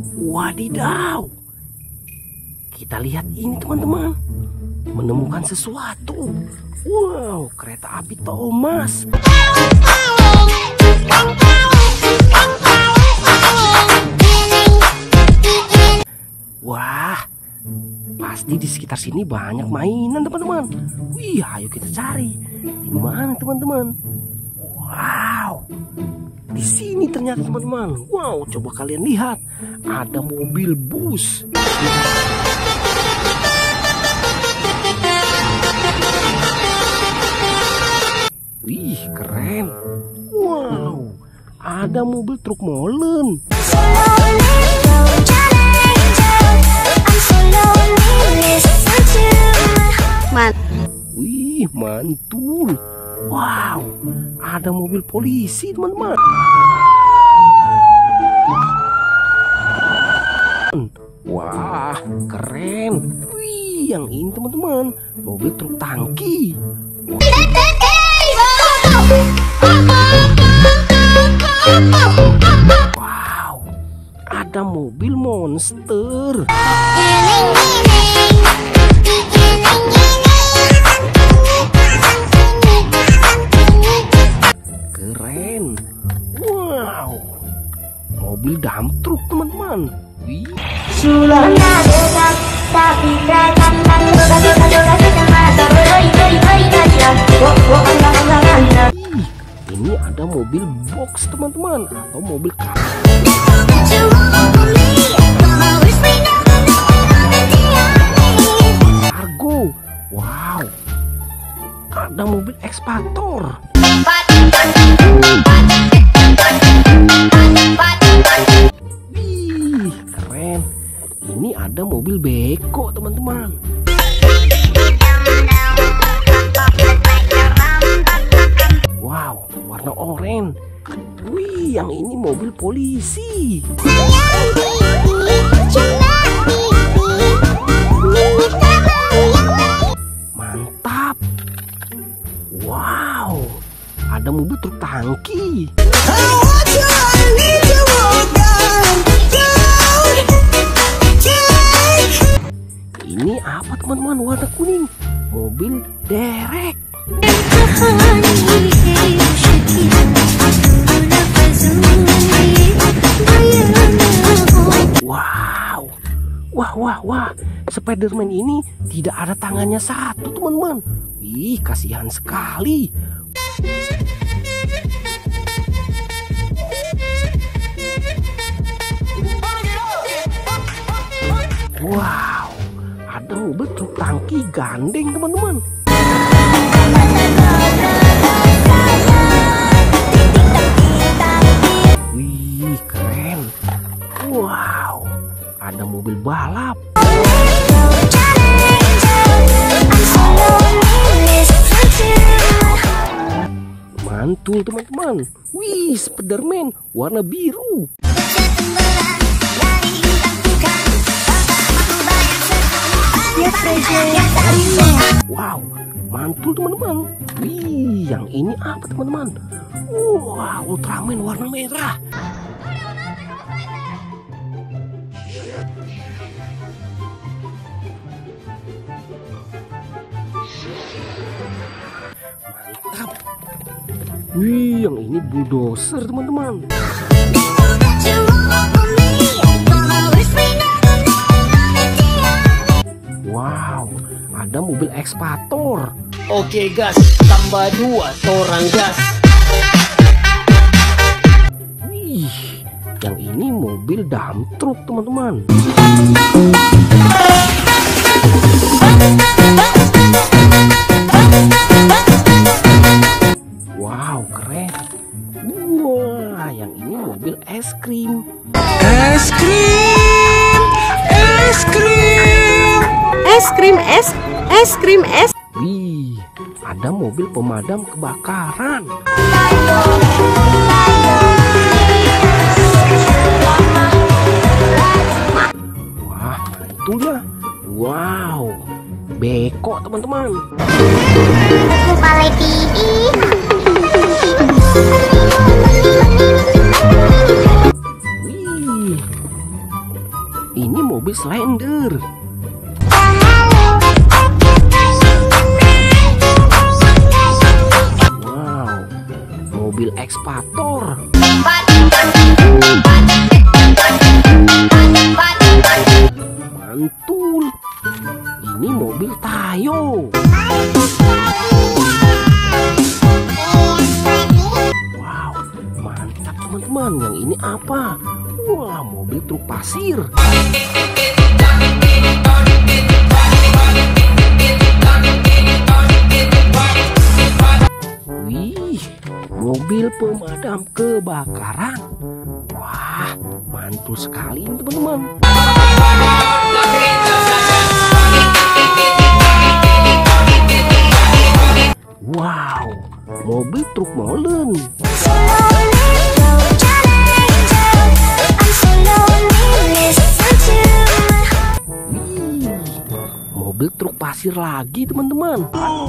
Wadidaw. Kita lihat ini teman-teman. Menemukan sesuatu. Wow, kereta api Thomas. Wah, pasti di sekitar sini banyak mainan teman-teman. Wih, ayo kita cari. Di mana teman-teman? Wow, di sini ternyata teman-teman. Wow, coba kalian lihat. Ada mobil bus. Wih, keren. Wow, ada mobil truk molen. Wih, mantul. Wow, ada mobil polisi teman-teman. Wah, keren. Wih, yang ini teman-teman, mobil truk tangki. Wow, ada mobil monster. Keren. Wow, mobil dump truck teman-teman. Wih. Ini ada mobil box teman-teman, atau mobil kargo. Wow, ada mobil ekskavator. Wih, keren. Ini ada mobil beko teman-teman. Wow, warna oranye. Wih, yang ini mobil polisi. Mantap. Wow, ada mobil truk tangki. Ini apa teman-teman, warna kuning? Mobil derek. Wow, wah, Spiderman ini tidak ada tangannya satu teman-teman. Wih, kasihan sekali. Wow, ada mobil truk tangki gandeng teman-teman. Wih, keren. Wow, ada mobil balap. Mantul teman-teman. Wih, Spiderman warna biru. Wow, mantul teman-teman. Wih, yang ini apa teman-teman? Wah, Ultraman warna merah. Mantap. Wih, yang ini bulldozer teman-teman. Wow, ada mobil ekskavator. Oke gas, tambah 2 torang gas. Wih, yang ini mobil dump truck teman-teman. Wow, keren. Wah, yang ini mobil es krim. Es krim, es krim, es krim, es krim, es. Wih, ada mobil pemadam kebakaran. Wah, mantul ya. Wow, beko teman-teman. Wih, ini mobil Slender. Wow, mobil ekskavator. Mantul, ini mobil Tayo. Wow, mantap teman-teman. Yang ini apa? Wah, mobil truk pasir. Wih, mobil pemadam kebakaran. Wah, mantul sekali ini teman-teman. Wow, mobil truk molen. Wih, mobil truk pasir lagi teman-teman.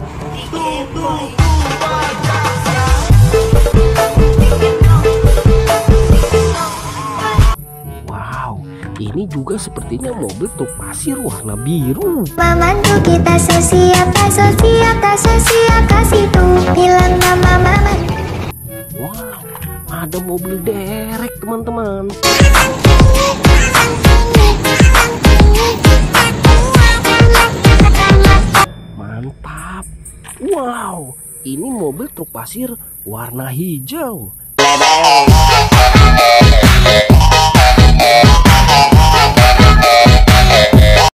Wow, ini juga sepertinya mobil truk pasir warna biru. Mamantu kita sesiapa kasih tuh bilang nama mama. Wow, ada mobil derek teman-teman. Mantap. Wow, ini mobil truk pasir warna hijau.